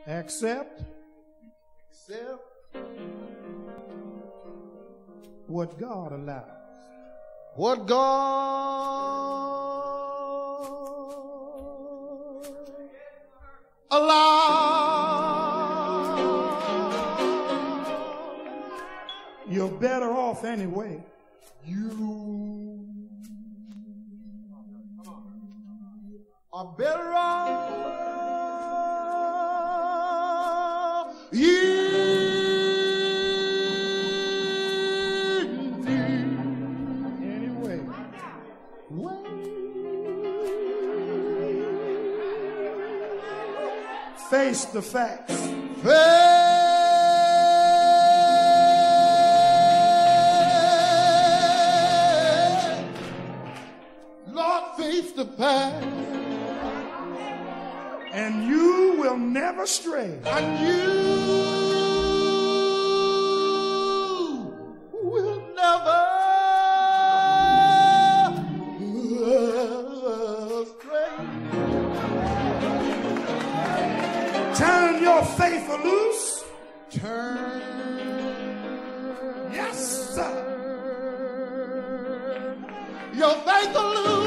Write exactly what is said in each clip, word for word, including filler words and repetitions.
Accept. Accept what God allows. What God allows. You're better off anyway. You are better off. You Anyway. Face the facts. Lord, face the past. And you will never stray. And you will never stray. Turn your faith loose. Turn. Yes, sir. Your faith loose.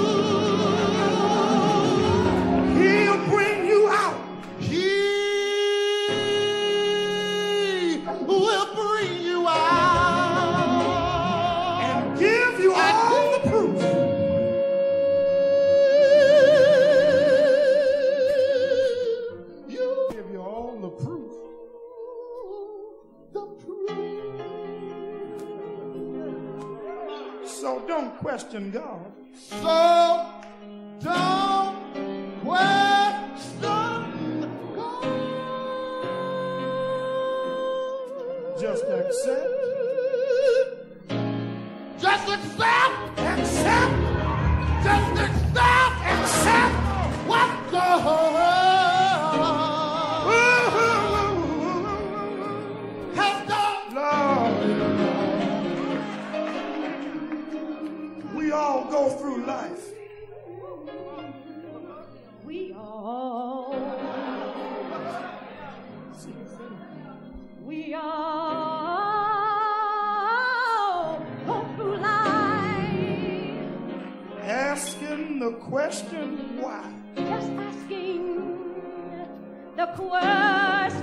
He'll bring you out. He will bring you out And give you all the proof. You Give you all the proof. the proof. So don't question God. So don't question God. Just accept. Just accept. Accept. Just accept. Accept. What God has done. Lord, we all go through life. We all, we all go through life, Asking the question why. just asking the question,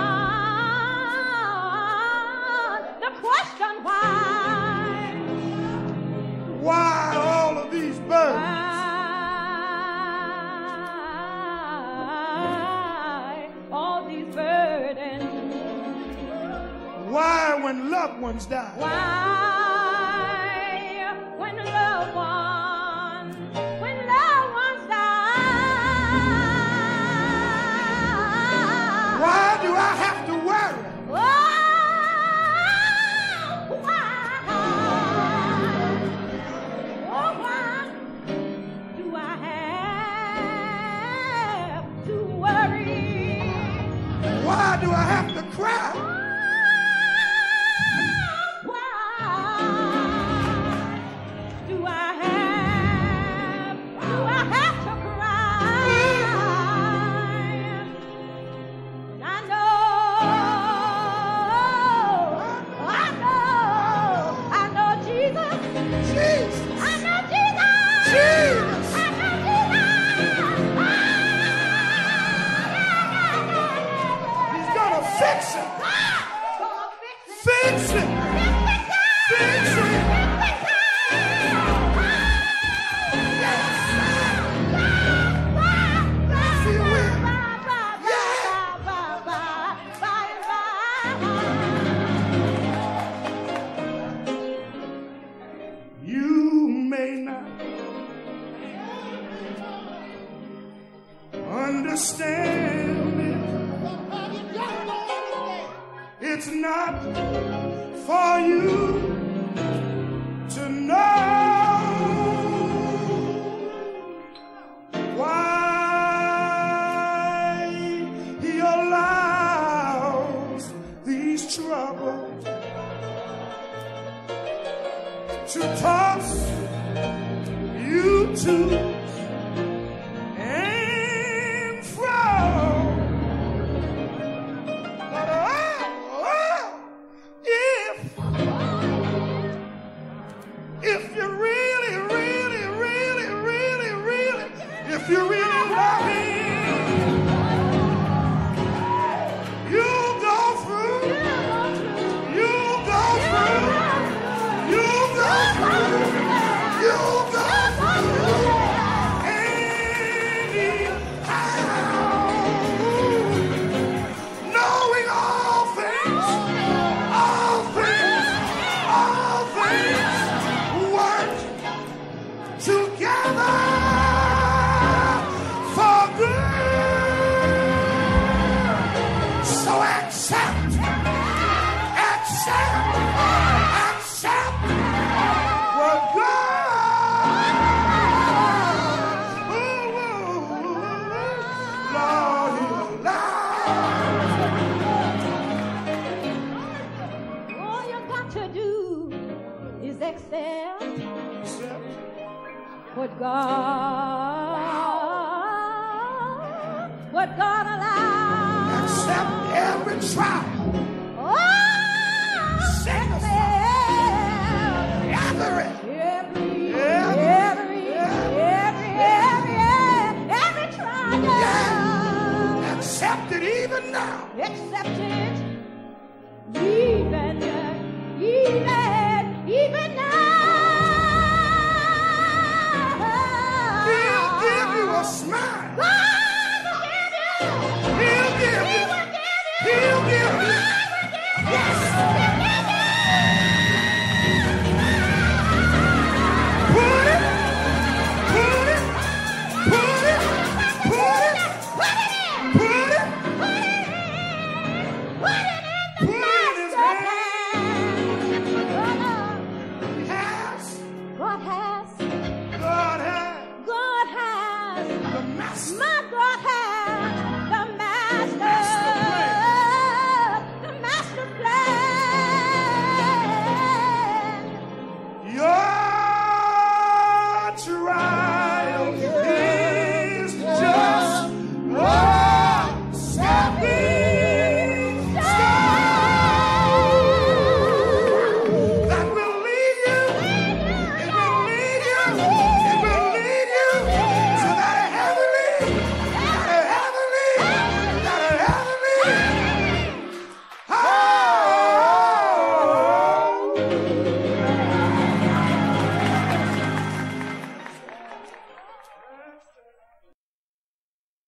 the question why. Why all of these burdens? Why all these burdens? Why when loved ones die? Why when loved ones, when loved ones die? Why do I have to worry? Oh, why? Oh, why do I have to worry? Why do I have to cry? Why do I have, do I have to cry? I know, I know, I know Jesus. Jesus! I know Jesus. Jesus! I know Jesus. He's gonna fix it! Fix it! Fix it! Yes, he will. You may not understand it. It's not for you to know why he allows these troubles to toss you to and fro. What God, what God allows. Accept every trial. Oh, Sickness. Every. every, Every. every, every, every, every trial. Yeah. Accept it even now. Accept it.